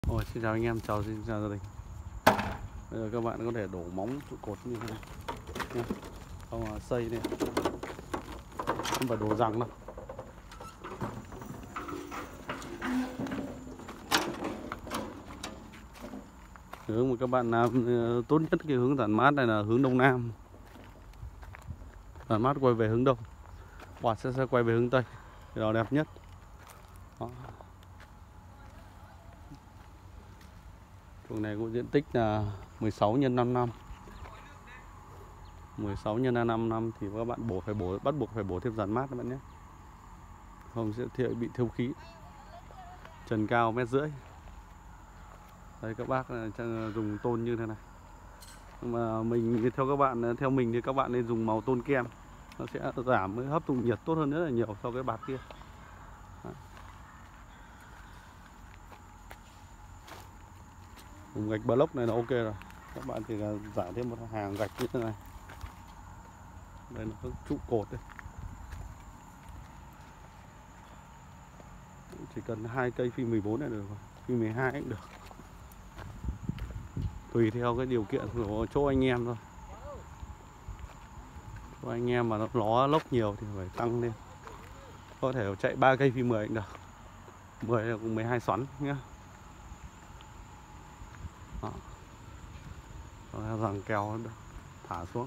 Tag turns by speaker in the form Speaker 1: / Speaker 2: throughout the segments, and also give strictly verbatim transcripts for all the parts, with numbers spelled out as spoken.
Speaker 1: Ôi, xin chào anh em, chào xin chào gia đình. Bây giờ các bạn có thể đổ móng trụ cột như thế này nhé. Không mà xây này, không phải đổ răng đâu. Hướng mà các bạn làm tốt nhất cái hướng tản mát này là hướng đông nam. Tản mát quay về hướng đông, quạt sẽ, sẽ quay về hướng tây, cái đó đẹp nhất. Đó. Chuồng này có diện tích là mười sáu nhân năm năm. mười sáu nhân năm năm thì các bạn bổ phải bổ bắt buộc phải bổ thêm dàn mát các bạn nhé. Không sẽ thiệu bị thiếu khí. Trần cao mét rưỡi. Đây các bác dùng tôn như thế này. Nhưng mà mình theo các bạn theo mình thì các bạn nên dùng màu tôn kem, nó sẽ giảm hấp thụ nhiệt tốt hơn rất là nhiều so với bạt kia. Đấy. Dùng gạch block này là ok rồi. Các bạn chỉ là giả thêm một hàng gạch như thế này. Đây là các trụ cột đây. Chỉ cần hai cây phi mười bốn này được rồi, phi mười hai cũng được. Tùy theo cái điều kiện của chỗ anh em thôi. Chỗ anh em mà nó ló lốc nhiều thì phải tăng lên. Có thể chạy ba cây phi mười cũng được. mười là cũng mười hai xoắn nhá. Đó. Đó, rằng kèo thả xuống.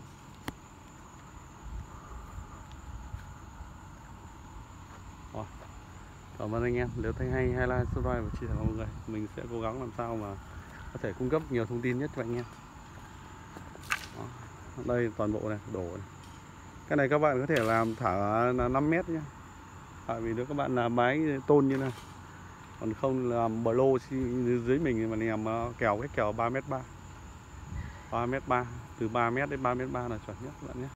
Speaker 1: Đó. Cảm ơn anh em, nếu thấy hay hay like, subscribe và chia sẻ với mọi người. Mình sẽ cố gắng làm sao mà có thể cung cấp nhiều thông tin nhất cho anh em. Đó. Đây toàn bộ này, đổ này. Cái này các bạn có thể làm thả là năm mét nhé. Tại vì nếu các bạn làm mái tôn như này, còn không làm bờ lô dưới mình mà làm kèo cái kèo ba mét ba, ba mét ba, từ ba mét đến ba mét ba là chuẩn nhất các bạn nhé.